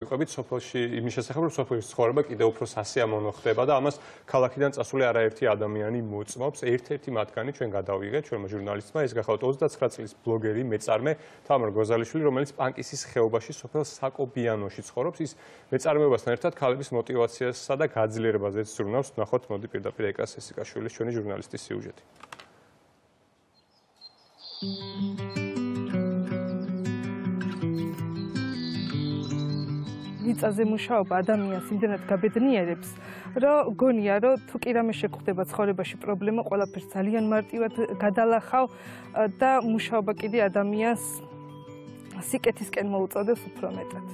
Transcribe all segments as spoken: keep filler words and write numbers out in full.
ვიყვებით სოფელში იმის შესახებ, რომ სოფელში ცხოვრება კიდევ უფრო სასიამოვნო ხდება და ამას ქალაქიდან წასული არაერთი ადამიანი მოწმობს. ერთ-ერთი მათგანი ჩვენ გადავიღეთ ჩვენმა ჟურნალისტმა, ეს გახლავთ ოცდაცხრა წლის ბლოგერი, მეწარმე თამარ გოზალიშვილი, რომელიც პანკისის ხეობაში სოფელ საკობიანოში ცხოვრობს. ის მეწარმეობასთან ერთად ქალების მოტივაციასა და გაძლიერებაზეც ზრუნავს. ნახოთ, მოდი პირდაპირ ეკას ესიკაშვილის ჩვენი ჟურნალისტის სიუჟეტი. მიწაზე მუშაობა ადამიანს იმდენად გაბედნიერებს, რომ გონია, რომ თუ კი რამე შეგხვდება ცხოვრებაში პრობლემა, ყველაფერს ძალიან მარტივად გადალახავ და მუშაობა კიდე ადამიანს სიკეთისკენ მოუწოდებს უფრო მეტად.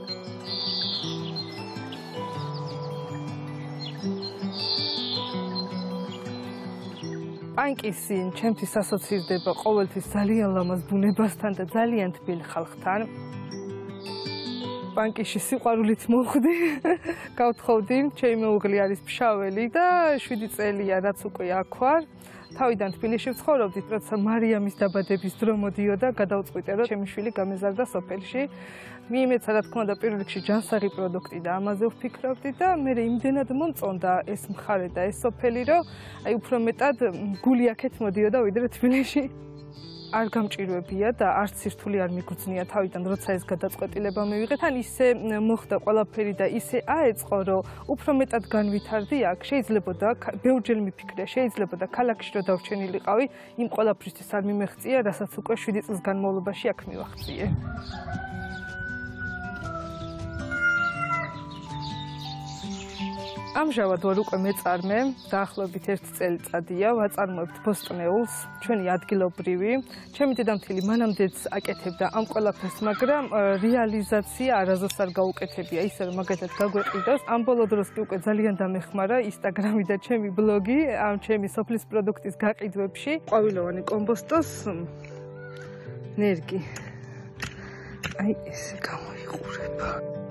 პანკისი ჩემთვის ასოცირდება ყოველთვის ძალიან ლამაზ ბუნებასთან და ძალიან თბილ ხალხთან. პანკისში სიყვარულით მოვხვდი, გავთხოვდი, ჩემი მეუღლე არის ფშაველი და შვიდი წელია რაც უკვე აქ ვარ. თავიდან თბილისში ვცხოვრობდით, როცა მარიამის დაბადების დრო მოდიოდა, გადავწყვიტე, რომ ჩემი შვილი გამეზარდა სოფელში. მიიმეცა, რა თქმა უნდა, პირველ რიგში ჯანსაღი პროდუქტი და ამაზე ვფიქრობდი და მე იმდენად მომწონდა ეს მხარე და ეს სოფელი, რომ აი უფრო მეტად გული აქეთ მოდიოდა ვიდრე თბილისში. არ გამჭირვებია და არც სირთული არ მიგრძნია თავიდან, როცა ეს გადაწყვეტილება მივიღე. თან ისე მოხდა ყველაფერი და ისე აეწყო, რომ უფრო მეტად განვითარდი აქ. შეიძლებოდა, ბევრჯერ მიფიქრე, შეიძლებოდა ქალაქში რომ დავრჩენილიყავი, იმ ყველაფრისთვის არ მიმეღწია, რასაც უკვე შვიდი წლის განმავლობაში აქ მივახციე. ამჟამად ვარ უკვე მეწარმე, დაახლოებით ერთი წელიწადია, ვაწარმოებთ ბოსტნეულს, ჩვენი ადგილობრივი. ჩემი დედამთილი მანამდეც აკეთებდა ამ ყველაფერს, მაგრამ რეალიზაცია არასდროს არ გაუკეთებია, ისე რომ მაგალითად გაგვეყიდოს. ამ ბოლო დროს კი უკვე ძალიან დამეხმარა ინსტაგრამი და ჩემი ბლოგი ამ ჩემი სოფლის პროდუქტის გაყიდვებში. ყვავილოვანი კომბოსტოს ნერგი. აი ესე გამოიყურება.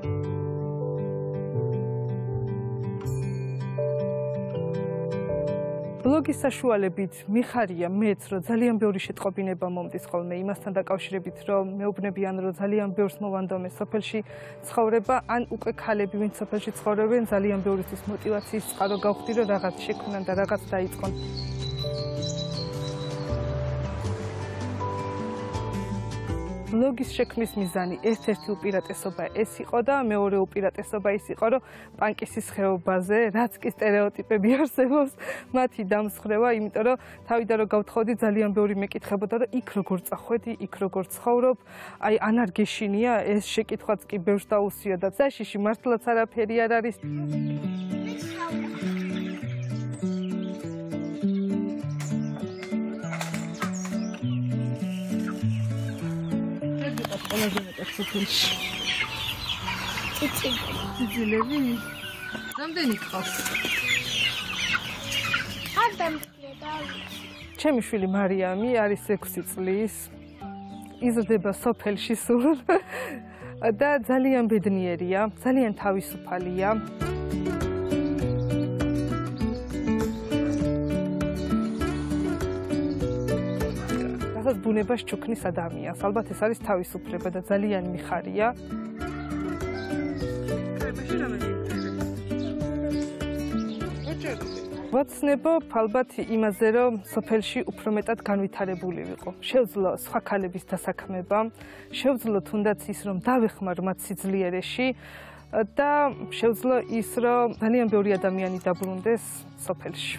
ბლოგის საშუალებით მიხარია მეც, რომ ძალიან ბევრი შეტყობინება მომდის ხოლმე იმასთან დაკავშირებით, რომ მეუბნებიან, რომ ძალიან ბევრს მოვანდომე სოფელში ცხოვრება, ან უკვე ქალები, ვინც სოფელში ცხოვრობენ, ძალიან ბევრისთვის მოტივაციის წყარო გავხდი, რომ რაღაც შექმნან და რაღაც დაიწყონ. ბლოგის შექმნის მიზანი ერთ-ერთი უპირატესობა ეს იყო და მეორე უპირატესობა ის იყო, რომ პანკისის ხეობაზე, რაც კი სტერეოტიპები არსებობს, მათი დამსხრევა, იმიტომ რომ თავიდან რომ გავთხოვდი, ძალიან ბევრი მეკითხებოდა, რომ იქ როგორ წახვედი, იქ როგორ ცხოვრობ, აი ან არ გეშინია, ეს შეკითხვაც კი ბევრს დაუსიოდა. საშიში მართლაც არაფერი არ არის. ყველაზე მეტად სოფელში. წიწილები? რამდენი გყავს? არ დამთვლიდა. ჩემი შვილი მარიამი არის ექვსი წლის. იზრდება სოფელში სულ და ძალიან ბედნიერია, ძალიან თავისუფალია. რასაც ბუნებას ჩუქნის ადამიანს. ალბათ ეს არის თავისუფლება და ძალიან მიხარია. ვაცნებობ ალბათ იმაზე, რომ სოფელში უფრო მეტად განვითარებული ვიყო. შევძლო სხვა ქალების დასაქმება, შევძლო თუნდაც ის, რომ დავეხმარ მათ სიძლიერეში და შევძლო ის, რომ ძალიან ბევრი ადამიანი დაბრუნდეს სოფელში.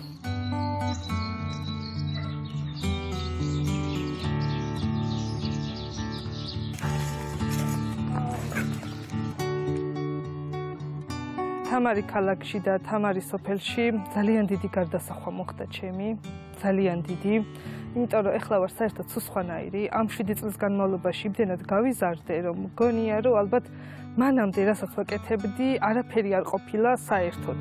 თამარი ქალაქში და თამარი სოფელში ძალიან დიდი გარდასახვა მოხდა ჩემი, ძალიან დიდი. იმიტომ რომ ეხლა ვარ საერთოდ სულ სხვანაირი. ამ შვიდი წლის განმავლობაში იმდენად გავიზარდე, რომ მგონია, რომ ალბათ მანამდე რასაც ვაკეთებდი, არაფერი არ ყოფილა საერთოდ.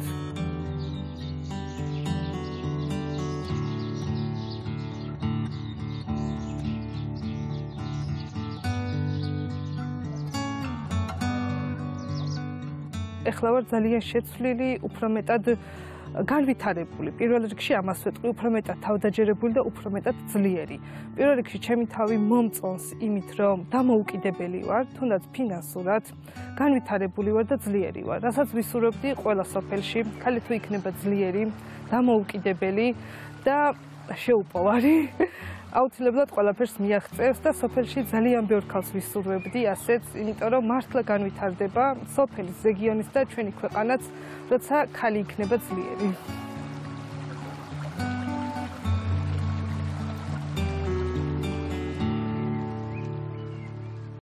ეხლა ვარ ძალიან შეცვლილი, უფრო მეტად განვითარებული. პირველ რიგში ამას ვეტყვი, უფრო მეტად თავდაჯერებული და უფრო მეტად ძლიერი. პირველ რიგში ჩემი თავი მომწონს იმით, რომ დამოუკიდებელი ვარ, თუნდაც ფინანსურად, განვითარებული ვარ და ძლიერი ვარ. რასაც ვისურვებდი ყველა სოფელში, ქალი თუ იქნება ძლიერი, დამოუკიდებელი და შეუპოვარი. აუცილებლად ყველაფერს მიაღწევს და სოფელში ძალიან ბევრ ქალს ვისურვებდი ასეც, იმიტომ რომ მართლა განვითარდება სოფელის, რეგიონის და ჩვენი ქვეყანაც, როცა ქალი იქნება ძლიერი.